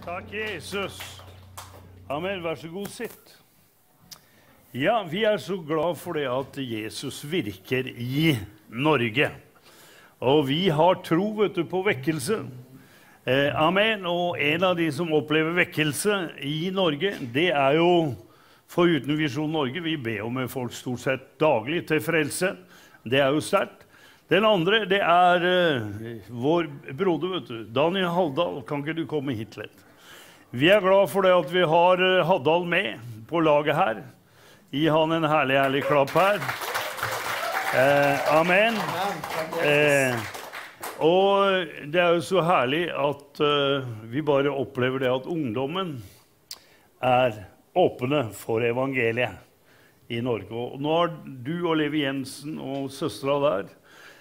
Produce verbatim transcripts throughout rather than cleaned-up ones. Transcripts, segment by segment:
Takk, Jesus. Amen, vær så god, sitt. Ja, vi er så glad for det at Jesus virker i Norge. Og vi har tro, vet du, på vekkelse. Eh, amen, og en av de som opplever vekkelse i Norge, det er jo foruten Visjon Norge. Vi ber om folk stort sett daglig til frelse. Det er jo sterkt. Den andre, det er eh, vår broder, vet du, Daniel Haldal. Kan ikke du komme hit litt? Vi er glad for det at vi har uh, Haddal med på laget her. Gi han en herlig, herlig klapp her. Eh, amen. Eh, og det er jo så herlig at uh, vi bare opplever det at ungdommen er åpne for evangeliet i Norge. Og nå har du og Levi Jensen og søstra der,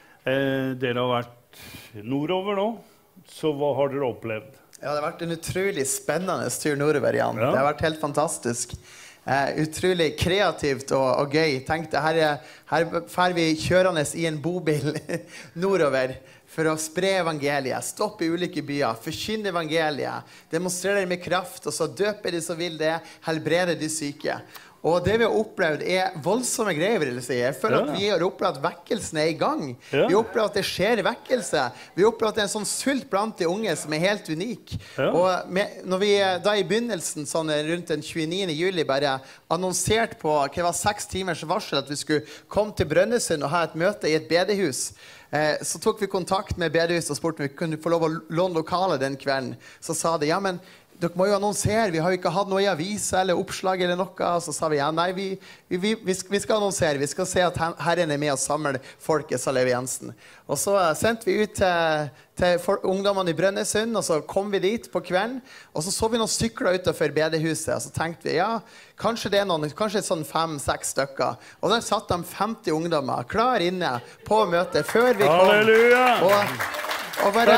eh, dere har vært nordover nå, så hva har dere opplevd? Ja, det har vært en utrolig spennende tur nordover, Jan. Ja. Det har vært helt fantastisk. Uh, utrolig kreativt og, og gøy. Tenk deg, her, her fer vi kjørende i en bobil nordover for å spre evangeliet, stoppe i ulike byer, forkynne evangeliet, demonstrere med kraft, og så døpe de som vil det, helbrede de syke. Og det vi har opplevd er voldsomme greier, vil jeg si. Jeg føler at vi har opplevd at vekkelsen er i gang. Ja. Vi har opplevd at det skjer vekkelse. Vi har opplevd at det er en sånn sult blant de unge som er helt unik. Ja. Og med, når vi da i begynnelsen, sånn rundt den tjueniende juli, bare annonserte på hva det var seks timers varsel at vi skulle komme til Brønnøysund og ha et møte i et bedehus, eh, så tok vi kontakt med bedehuset og spurte om vi kunne få lov å låne lokalet den kvelden. Så sa de, ja, men dere må jo annonsere, vi har jo ikke hatt noe i aviser eller oppslag eller noe. Så sa vi, ja, nei, vi, vi, vi, vi skal annonsere, vi skal se at Herren er med å samle folket, sa Levi Jensen. Og så sendte vi ut til, til ungdommene i Brønnøysund, og så kom vi dit på kvelden, og så så vi noen sykler utenfor bedehuset, og så tenkte vi, ja, kanskje det er noen, kanskje sånn fem, seks stykker. Og der satt de femti ungdommer, klar inne på møtet, før vi kom. Halleluja! Og, og bare,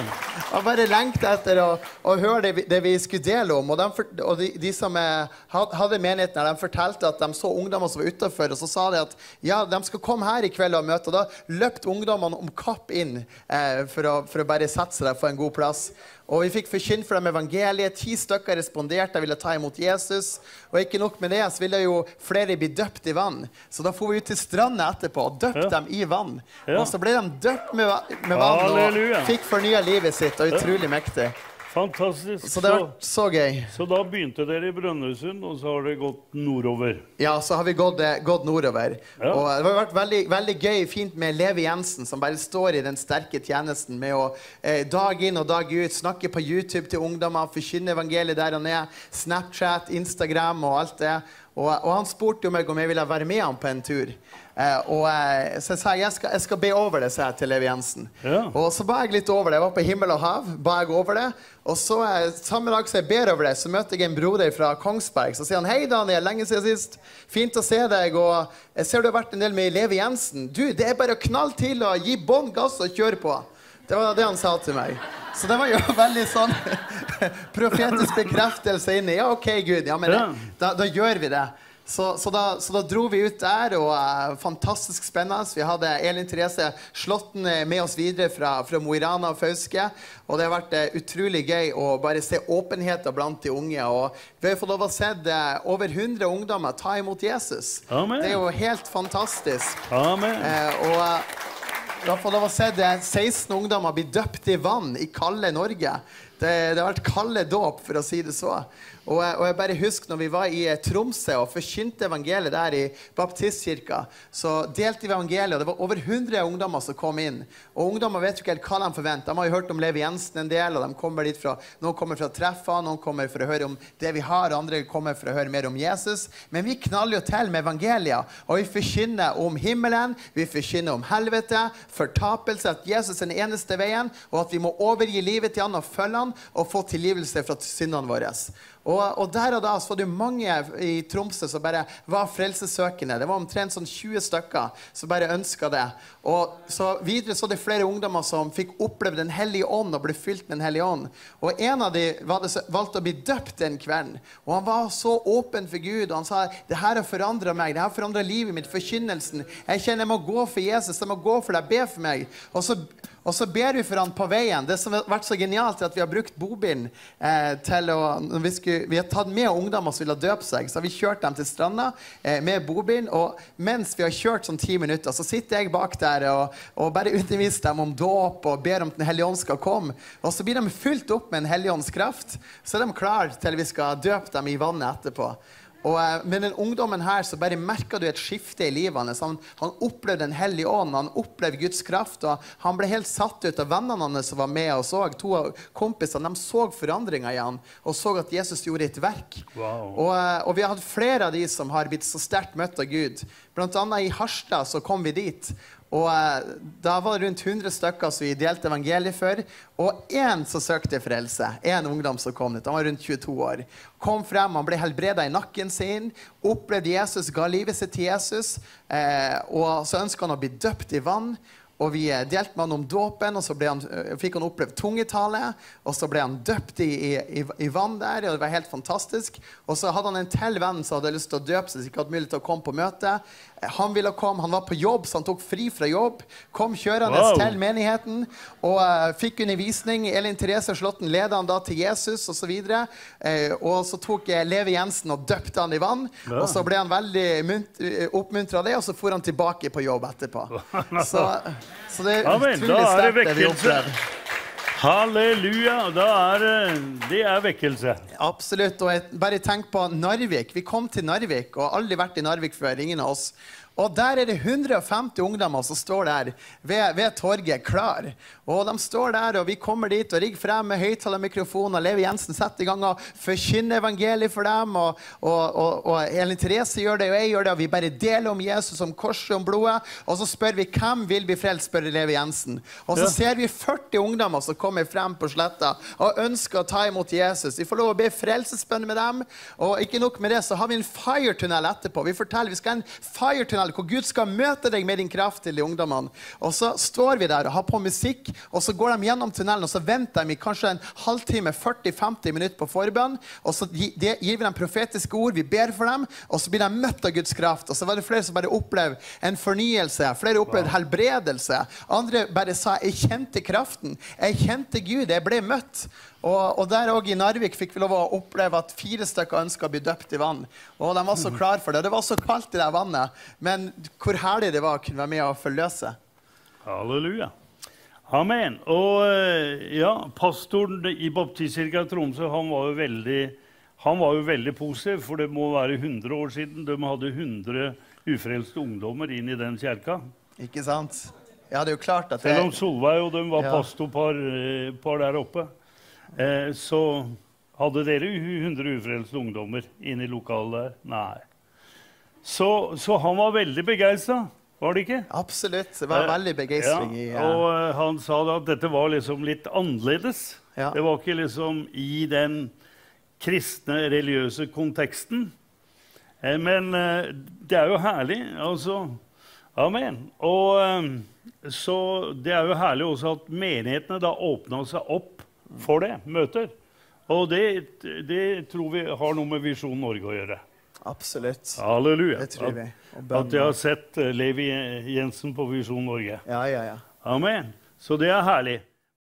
og bare lengte etter å, å høre det vi, det vi skulle dele om. Og, de, og de, de som er, hadde menigheten, de fortalte at de så ungdommer som var utenfor, og så sa de at ja, de skal komme her i kveld og møte. Og da løpte ungdommene om kapp inn eh, for, å, for å bare sette seg der for en god plass. Og vi fikk forkynt for dem evangeliet. Ti stykker responderte, ville ta imot Jesus. Og ikke nok med det, så ville jo flere bli døpt i vann. Så da får vi ut til stranden etterpå og døpte ja. dem i vann. Ja. Og så ble de døpt med, med vann. Halleluja. Og fikk fornyet livet sitt, og utrolig ja. mektig. Fantastisk. Så det har vært så gøy. Så da begynte dere i Brønnøysund, og så har det gått nordover. Ja, så har vi gått, gått nordover. Ja. Og det har vært veldig, veldig gøy, fint med Levi Jensen, som bare står i den sterke tjenesten med å eh, dag inn og dag ut, snakke på YouTube til ungdommer, forkynne evangeliet der og ned, Snapchat, Instagram og alt det. Og, og han spurte jo meg om jeg ville være med han på en tur. Eh, og eh, så jeg sa jeg skal, jeg skal be over det, sa jeg til Levi Jensen. Ja. Og så ba jeg litt over det. Jeg var på himmel og hav, ba jeg over det. Og så eh, samme dag så jeg ber over det, så møter jeg en broder fra Kongsberg. Så sier han, hei Daniel, lenge siden sist. Fint å se deg, og jeg ser du har vært en del med Levi Jensen. Du, det er bare å knall til og gi bånd gass og kjøre på. Det var det han sa til meg. Så det var jo veldig sånn profetisk bekreftelse inni. Ja, ok Gud, ja, men det, da, da gjør vi det. Så, så, da, så da dro vi ut der, og uh, fantastisk spennende. Vi hadde Elin Therese Slåtten med oss videre fra, fra Mo i Rana og Fauske. Og det har vært uh, utrolig gøy å bare se åpenheten blant de unge. Og vi har fått lov å se uh, over hundre ungdommer ta imot Jesus. Amen. Det er jo helt fantastisk. Amen. Uh, og... Uh, Da får lov å se det seksten ungdommer blir døpt i vann i kalde Norge. Det, det har vært kalde dåp, for å si det så. Og, og jeg bare husker når vi var i Tromsø og forkynte evangeliet der i Baptistkirka, så delte vi evangeliet, og det var over hundre ungdommer som kom inn. Og ungdommer vet jo ikke helt hva de forventer. De har jo hørt om Levi Jensen en del, og de kommer dit fra, noen kommer fra treffene, noen kommer for å høre om det vi har, andre kommer for å høre mer om Jesus. Men vi knaller jo til med evangeliet, og vi forkynner om himmelen, vi forkynner om helvete, fortapelse, at Jesus er den eneste veien, og at vi må overgi livet til han og følge han, og få tilgivelse fra syndene våre. Og, og der og da så var det mange i Tromsø som bare var frelsesøkende. Det var omtrent sånn tjue stykker som bare ønsket det. Og så videre så det flere ungdommer som fikk oppleve den hellige ånd og ble fylt med den hellige ånd. Og en av de valgte å bli døpt den kvelden. Og han var så åpen for Gud, og han sa, det her har forandret meg, det her har forandret livet mitt, forkynnelsen. Jeg kjenner jeg må gå for Jesus, jeg må gå for deg, be for meg. Og så Og så ber vi for han på veien. Det som har vært så genialt er at vi har brukt bobilen eh, til å, når vi, skulle, vi har tatt med ungdommer som vil ha døpe seg, så har vi kjørt dem til stranda eh, med bobilen, og mens vi har kjørt sånn ti minutter, så sitter jeg bak der og, og bare underviser dem om dåp og ber om at den hellige ånd skal komme. Og så blir de fylt opp med en hellige ånds kraft, så er de klar til vi skal døpe dem i vannet etterpå. Og med den ungdommen her så bare merket du et skifte i livet hans. Han, han opplevde den hellige ånd, han opplevde Guds kraft, og han ble helt satt ut av vennene hans som var med og så. To av kompisene, de så forandringer i han, og så at Jesus gjorde et verk. Wow. Og, og vi har hatt flere av de som har blitt så sterkt møtt av Gud. Blant annet i Harstad så kom vi dit. Og eh, da var det rundt hundre stykker som vi delte evangeliet for, og en som søkte frelse, en ungdom som kom dit, han var rundt tjueto år, kom frem, han ble helbredet i nakken sin, opplevde Jesus, ga livet sitt til Jesus, eh, og så ønsket han å bli døpt i vann, og vi delte med han om dåpen, og så ble han, fikk han opplevd tungetale, og så ble han døpt i, i, i vann der, og det var helt fantastisk. Og så hadde han en til venn som hadde lyst til å døpe seg, så ikke hadde mulighet til å komme på møte. Han ville komme, han var på jobb, så han tok fri fra jobb, kom kjørende wow. til menigheten, og uh, fikk undervisning. Elin Therese Slåtten ledet han da til Jesus, og så videre. Uh, og så tok uh, Levi Jensen og døpte han i vann, ja. Og så ble han veldig oppmuntret av det, og så får han tilbake på jobb etterpå. Så... Så det er Amen, utrolig sterkt det vi opplever. Halleluja, da er det er vekkelse. Absolutt, og jeg, bare tenk på Narvik. Vi kom til Narvik, og aldri vært i Narvik før, ingen av oss. Og der er det hundre og femti ungdommer som står der ved, ved torget klar. Og de står der, og vi kommer dit og rigger frem med høyttalermikrofon, og Levi Jensen setter i gang og forkynner evangeliet for dem, og, og, og, og Elin Therese gjør det, og jeg gjør det, og vi bare deler om Jesus, om korset, om blodet, og så spør vi, hvem vil bli frelst, spør Levi Jensen. Og så ja. ser vi førti ungdommer som kommer frem på sletta, og ønsker å ta imot Jesus. Vi får lov å be frelsesbønn med dem, og ikke nok med det, så har vi en fire-tunnel etterpå. Vi forteller, vi skal ha en fire-tunnel, hvor Gud skal møte deg med din kraft til de ungdommene. Og så står vi der og har på musikk, og så går de gjennom tunnelen, og så venter de i kanskje en halvtime, førti til femti minutter på forbønn, og så gir vi dem profetiske ord, vi ber for dem, og så blir de møtt av Guds kraft. Og så var det flere som bare opplevde en fornyelse, flere opplevde helbredelse, andre bare sa, jeg kjente kraften, jeg kjente Gud, jeg ble møtt. Og, og der også i Narvik fikk vi lov å oppleve at fire stykker ønsket å bli døpt i vann. Og de var så klar for det. Det var så kaldt i det vannet, men hvor herlig det var å kunne være med og forløse. Halleluja. Amen. Og ja, pastoren i Baptistkirken i Tromsø, han var jo veldig, han var jo veldig positiv, for det må være hundre år siden de hadde hundre ufrelste ungdommer inn i den kirka. Ikke sant? Ja, det er jo klart at det... Selv om Solveig og de var ja. pastorpar par der oppe. Eh, så hadde dere hundre ufrelste ungdommer inne i lokalet der? Nei. Så, så han var veldig begeistret, var det ikke? Absolutt, det var eh, veldig begeistring i... Ja. Og uh, han sa da at dette var liksom litt annerledes. Ja. Det var ikke liksom i den kristne, religiøse konteksten. Eh, men uh, det er jo herlig, altså. Amen. Og uh, så det er jo herlig også at menighetene da åpnet seg opp for det, møter. Og det, det tror vi har noe med Visjon Norge å gjøre. Absolutt. Halleluja. Det tror vi. At, at jeg har sett Levi Jensen på Visjon Norge. Ja, ja, ja. Amen. Så det er herlig.